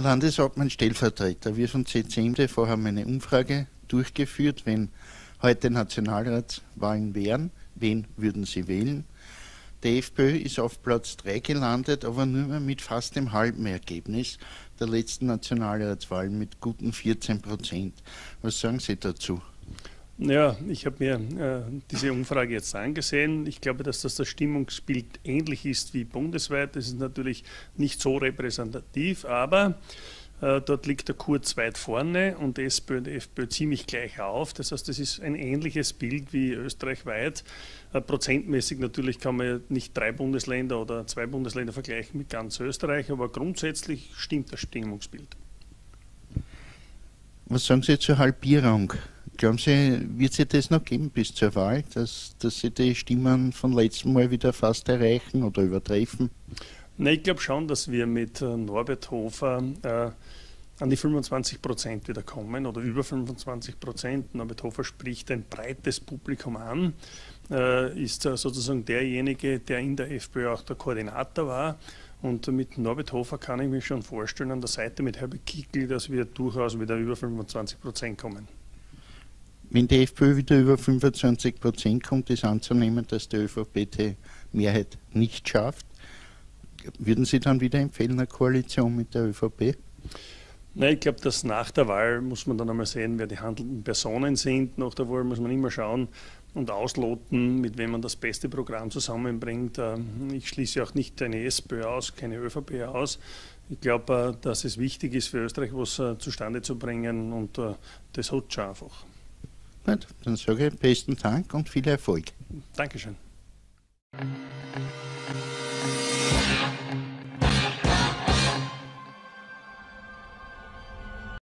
Landeshauptmann Stellvertreter, wir von CCMDV haben eine Umfrage durchgeführt, wenn heute Nationalratswahlen wären, wen würden Sie wählen? Die FPÖ ist auf Platz 3 gelandet, aber nur mehr mit fast dem halben Ergebnis der letzten Nationalratswahlen mit guten 14%. Was sagen Sie dazu? Ja, ich habe mir diese Umfrage jetzt angesehen. Ich glaube, dass das Stimmungsbild ähnlich ist wie bundesweit. Das ist natürlich nicht so repräsentativ, aber dort liegt der Kurz weit vorne und die SPÖ und die FPÖ ziemlich gleich auf. Das heißt, das ist ein ähnliches Bild wie österreichweit. Prozentmäßig natürlich kann man ja nicht 3 Bundesländer oder 2 Bundesländer vergleichen mit ganz Österreich, aber grundsätzlich stimmt das Stimmungsbild. Was sagen Sie zur Halbierung? Glauben Sie, wird sich das noch geben bis zur Wahl, dass Sie die Stimmen von letztem Mal wieder fast erreichen oder übertreffen? Nein, ich glaube schon, dass wir mit Norbert Hofer an die 25% wieder kommen oder über 25%. Norbert Hofer spricht ein breites Publikum an, ist sozusagen derjenige, der in der FPÖ auch der Koordinator war. Und mit Norbert Hofer kann ich mir schon vorstellen, an der Seite mit Herbert Kickl, dass wir durchaus wieder über 25% kommen. Wenn die FPÖ wieder über 25% kommt, ist anzunehmen, dass die ÖVP die Mehrheit nicht schafft. Würden Sie dann wieder empfehlen, eine Koalition mit der ÖVP? Nein, ich glaube, dass nach der Wahl muss man dann einmal sehen, wer die handelnden Personen sind. Nach der Wahl muss man immer schauen und ausloten, mit wem man das beste Programm zusammenbringt. Ich schließe auch nicht eine SPÖ aus, keine ÖVP aus. Ich glaube, dass es wichtig ist für Österreich, was zustande zu bringen und das hat schon einfach. Gut, dann sage ich besten Dank und viel Erfolg. Dankeschön.